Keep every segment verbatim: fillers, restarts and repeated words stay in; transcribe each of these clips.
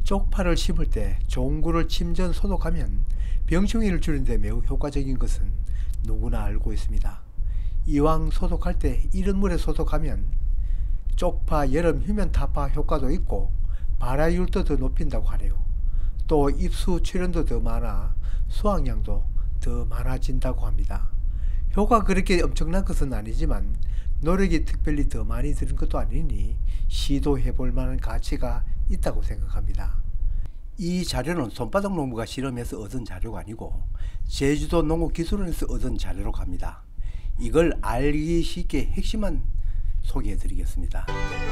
쪽파를 심을 때 종구를 침전 소독하면 병충해를 줄이는 데 매우 효과적인 것은 누구나 알고 있습니다. 이왕 소독할 때 이른 물에 소독하면 쪽파 여름 휴면 타파 효과도 있고 발화율도 더 높인다고 하네요. 또 잎수 출현도 더 많아 수확량도 더 많아진다고 합니다. 효과가 그렇게 엄청난 것은 아니지만 노력이 특별히 더 많이 드는 것도 아니니 시도해 볼 만한 가치가 있다고 생각합니다. 이 자료는 손바닥 농부가 실험해서 얻은 자료가 아니고 제주도 농업기술원에서 얻은 자료로 갑니다. 이걸 알기 쉽게 핵심만 소개해 드리겠습니다.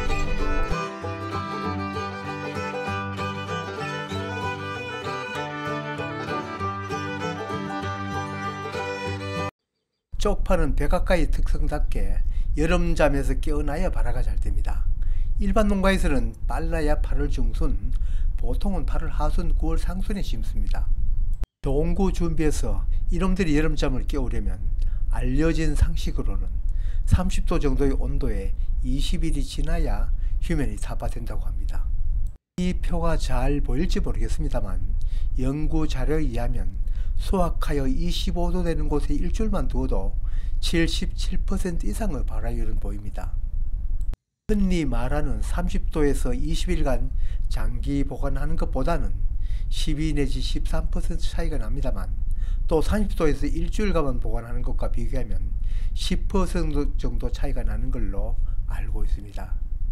쪽파는 백악과의 특성답게 여름잠에서 깨어나야 발화가 잘 됩니다. 일반 농가에서는 빨라야 팔월 중순, 보통은 팔월 하순, 구월 상순에 심습니다. 종구 준비해서 이놈들이 여름잠을 깨우려면 알려진 상식으로는 삼십 도 정도의 온도에 이십 일이 지나야 휴면이 타파된다고 합니다. 이 표가 잘 보일지 모르겠습니다만 연구 자료에 의하면 수확하여 이십오 도 되는 곳에 일주일만 두어도 칠십칠 퍼센트 이상의 발화율은 보입니다. 흔히 말하는 삼십 도에서 이십 일간 장기 보관하는 것보다는 십이 내지 십삼 퍼센트 차이가 납니다만 또 삼십 도에서 일주일간만 보관하는 것과 비교하면 십 퍼센트 정도 차이가 나는 걸로 알고 있습니다.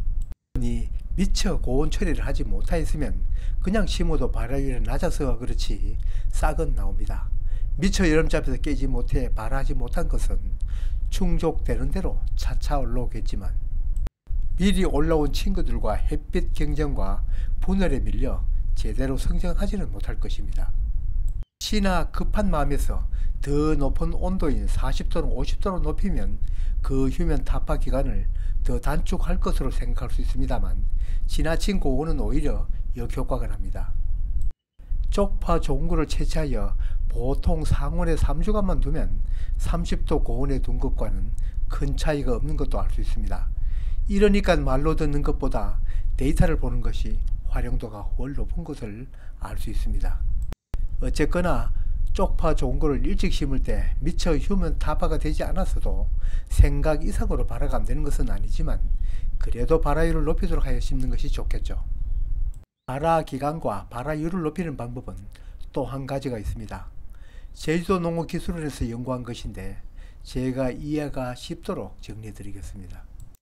미처 고온 처리를 하지 못하였으면 그냥 심어도 발화율이 낮아서 그렇지 싹은 나옵니다. 미처 여름잠에서 깨지 못해 발화하지 못한 것은 충족되는 대로 차차 올라오겠지만 미리 올라온 친구들과 햇빛 경쟁과 분열에 밀려 제대로 성장하지는 못할 것입니다. 혹시나 급한 마음에서 더 높은 온도인 사십 도는 오십 도로 높이면 그 휴면 타파 기간을 더 단축할 것으로 생각할 수 있습니다만 지나친 고온은 오히려 역효과가 납니다. 쪽파 종구를 채취하여 보통 상온에 삼 주간만 두면 삼십 도 고온에 둔 것과는 큰 차이가 없는 것도 알 수 있습니다. 이러니까 말로 듣는 것보다 데이터를 보는 것이 활용도가 훨 높은 것을 알 수 있습니다. 어쨌거나 쪽파 종구를 일찍 심을 때 미처 휴면 타파가 되지 않았어도 생각 이상으로 발화가 안 되는 것은 아니지만 그래도 발화율을 높이도록 하여 심는 것이 좋겠죠. 발화 기간과 발화율을 높이는 방법은 또 한 가지가 있습니다. 제주도 농업기술원에서 연구한 것인데 제가 이해가 쉽도록 정리해 드리겠습니다.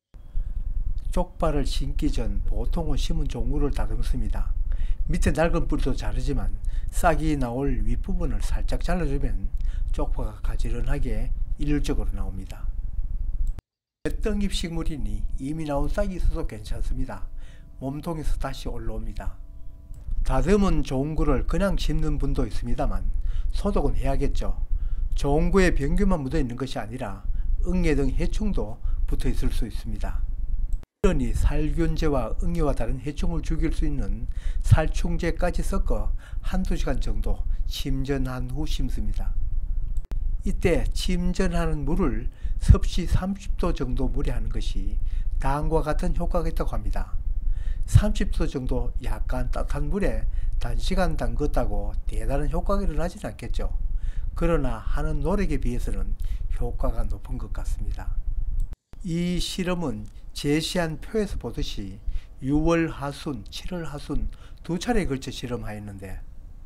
쪽파를 심기 전 보통은 심은 종구를 다듬습니다. 밑에 낡은 뿌리도 자르지만 싹이 나올 윗부분을 살짝 잘라주면 쪽파가 가지런하게 일률적으로 나옵니다. 맷덩잎 식물이니 이미 나온 싹이 있어도 괜찮습니다. 몸통에서 다시 올라옵니다. 다듬은 종구를 그냥 심는 분도 있습니다만 소독은 해야겠죠. 종구에 병균만 묻어 있는 것이 아니라 응애 등 해충도 붙어 있을 수 있습니다. 그러니 살균제와 응애와 다른 해충을 죽일 수 있는 살충제까지 섞어 한두 시간 정도 침전한 후 심습니다. 이때 침전하는 물을 섭씨 삼십 도 정도 물에 하는 것이 다음과 같은 효과가 있다고 합니다. 삼십 도 정도 약간 따뜻한 물에 단시간 담궜다고 대단한 효과가 일어나지는 않겠죠. 그러나 하는 노력에 비해서는 효과가 높은 것 같습니다. 이 실험은 제시한 표에서 보듯이 유월 하순, 칠월 하순 두 차례에 걸쳐 실험하였는데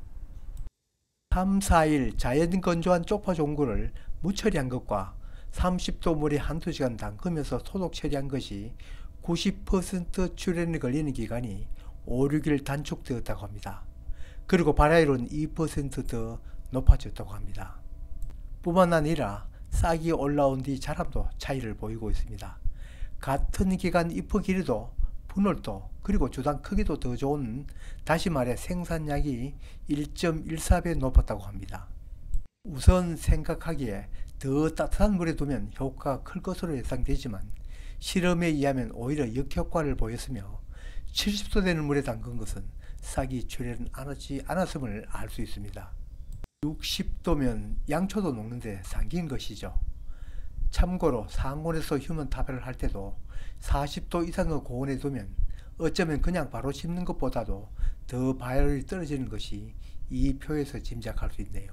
삼, 사 일 자연 건조한 쪽파 종구를 무처리한 것과 삼십 도 물에 한두 시간 담그면서 소독 처리한 것이 구십 퍼센트 출현이 걸리는 기간이 오, 육 일 단축되었다고 합니다. 그리고 발화율은 이 퍼센트 더 높아졌다고 합니다. 뿐만 아니라 싹이 올라온 뒤 자람도 차이를 보이고 있습니다. 같은 기간 잎의 길이도 분열도 그리고 주당 크기도 더 좋은, 다시 말해 생산량이 일 점 일사 배 높았다고 합니다. 우선 생각하기에 더 따뜻한 물에 두면 효과가 클 것으로 예상되지만 실험에 의하면 오히려 역효과를 보였으며 칠십 도 되는 물에 담근 것은 싹이 출현하지 않았음을 알 수 있습니다. 육십 도면 양초도 녹는데 삼긴 것이죠. 참고로 상온에서 휴면 타파를 할 때도 사십 도 이상의 고온에 두면 어쩌면 그냥 바로 심는 것보다도 더 발열이 떨어지는 것이 이 표에서 짐작할 수 있네요.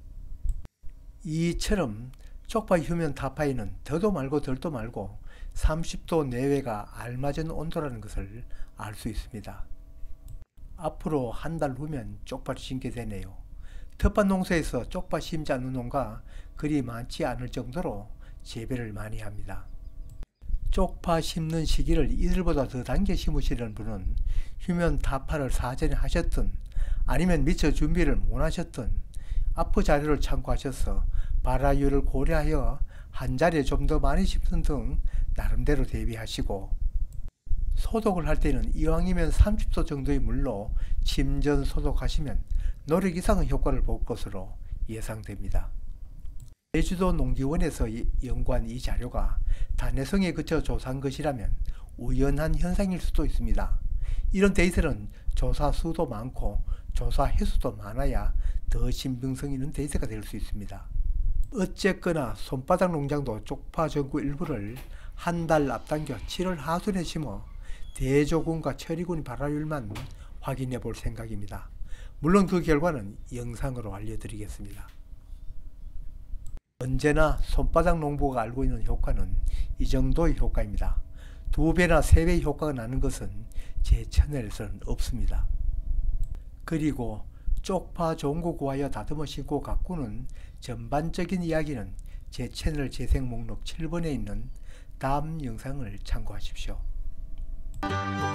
이처럼 쪽파 휴면 타파에는 더도 말고 덜도 말고 삼십 도 내외가 알맞은 온도라는 것을 알 수 있습니다. 앞으로 한 달 후면 쪽파를 심게 되네요. 텃밭 농사에서 쪽파 심지 않는 농가 그리 많지 않을 정도로 재배를 많이 합니다. 쪽파 심는 시기를 이들보다 더 당겨 심으시는 분은 휴면 타파를 사전에 하셨든 아니면 미처 준비를 못 하셨든 앞의 자료를 참고하셔서 발화율을 고려하여 한 자리에 좀 더 많이 심는 등 나름대로 대비하시고, 소독을 할 때는 이왕이면 삼십 도 정도의 물로 침전 소독하시면 노력 이상의 효과를 볼 것으로 예상됩니다. 제주도 농기원에서 연구한 이 자료가 단해성에 그쳐 조사한 것이라면 우연한 현상일 수도 있습니다. 이런 데이터는 조사 수도 많고 조사 횟수도 많아야 더 신빙성 있는 데이터가 될 수 있습니다. 어쨌거나 손바닥 농장도 쪽파 전구 일부를 한 달 앞당겨 칠월 하순에 심어 대조군과 처리군 발화율만 확인해 볼 생각입니다. 물론 그 결과는 영상으로 알려드리겠습니다. 언제나 손바닥 농부가 알고 있는 효과는 이 정도의 효과입니다. 두 배나 세 배의 효과가 나는 것은 제 채널에서는 없습니다. 그리고 쪽파 종구 구하여 다듬어 심고 가꾸는 전반적인 이야기는 제 채널 재생 목록 칠 번에 있는 다음 영상을 참고하십시오.